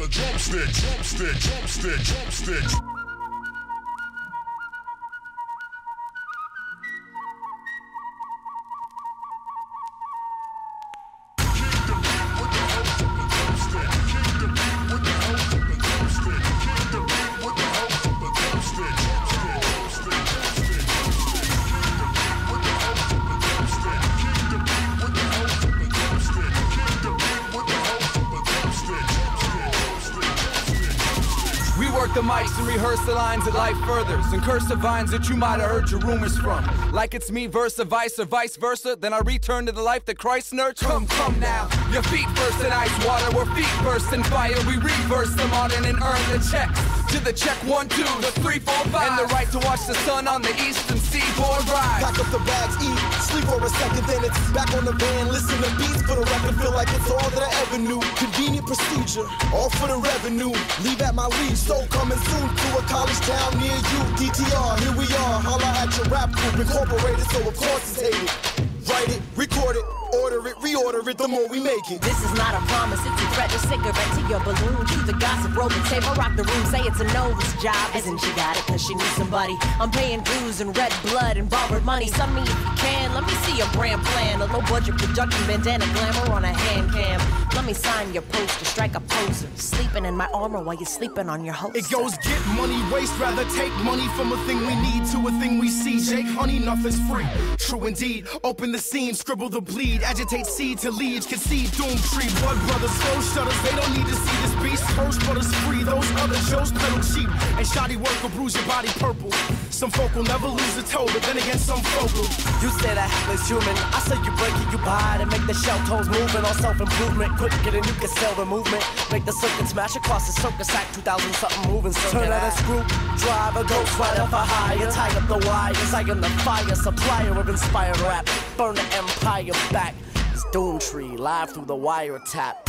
the drumstick, drumstick, drumstick, drumstick. The mics and rehearse the lines that life furthers, and curse the vines that you might have heard your rumors from. Like it's me versus vice or vice versa, then I return to the life that Christ nurtured. Come now, your feet first in ice water, we're feet first in fire. We reverse the modern and earn the checks. To the check 1, 2, the 3, 4, 5, and the right to watch the sun on the eastern seaboard rise. Pack up the bags, eat, sleep for a second, then it's back on the van. Listen to beats for the record, feel like it's all that I ever knew. Convenient procedure, all for the revenue. Leave at my leave, so coming soon to a college town near you. DTR, here we are, holla at your rap group, incorporated, so of course it's hated. Write it, record it, order it, reorder it, the more we make it. This is not a promise, it's a threat, a cigarette to your balloon. Cue the gossip, roll the table, rock the room, say it's a nose job. Isn't she got it, cause she needs somebody. I'm paying dues and red blood and borrowed money. Send me if you can, let me see your brand plan. A low budget production, bandana glamour on a hand cam. Let me sign your poster, strike a poser. Sleeping in my armor while you're sleeping on your holster. It goes get money, waste, rather take money from a thing we need to a thing we see. Jake, honey, nothing's free. True indeed, open the seam, scribble the bleed, agitate seed to leads, concede Doomtree. Blood brothers, slow shutters, they don't need to see this beast. First but us free, those other Joes pedal cheap. And shoddy work will bruise your body purple. Some folk will never lose a toe, but then again some folk will. You say that hapless human, I say you break it, you buy it and make the shell toes moving on self-improvement. Quicker than you can sell the movement. Make the circuit smash across the circus act 2000 something moving. Turn out a screw, drive a ghost rider for hire. Tie up the wires, I am the fire supplier of inspired rap. Burn the empire back. It's Doomtree, live through the wiretap.